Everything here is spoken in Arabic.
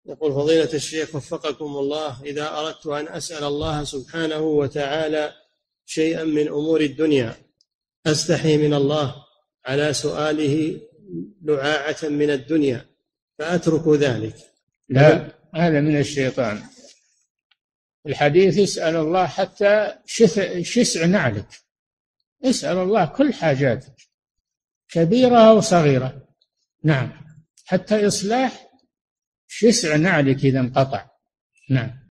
يقول فضيلة الشيخ وفقكم الله: إذا أردت أن أسأل الله سبحانه وتعالى شيئا من أمور الدنيا أستحي من الله على سؤاله لعاعة من الدنيا فأترك ذلك. لا، هذا من الشيطان. الحديث اسأل الله حتى شسع نعلك، اسأل الله كل حاجاتك كبيرة أو صغيرة. نعم، حتى إصلاح شسع نعلك إذا انقطع. نعم.